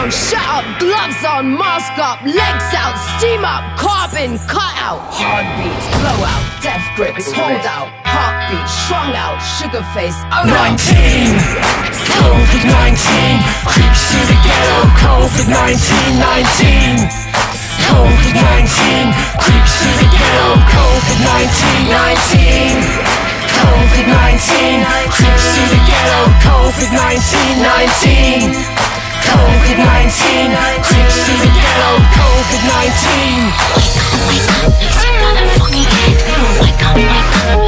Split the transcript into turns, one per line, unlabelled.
down, shut up, gloves on, mask up, legs out, steam up, carbon, cut out. Heartbeats, blow out, death grips, hold out, heartbeat, strung out, sugar face, oh no.
19, COVID-19, creeps through the ghetto, COVID-19, 19. COVID-19, creeps through the ghetto, COVID-19, 19. COVID-19, creeps through the ghetto, COVID-19, 19. COVID-19, creeps through the ghetto, COVID-19.
Wake up, is it gonna fucking hit? Wake up,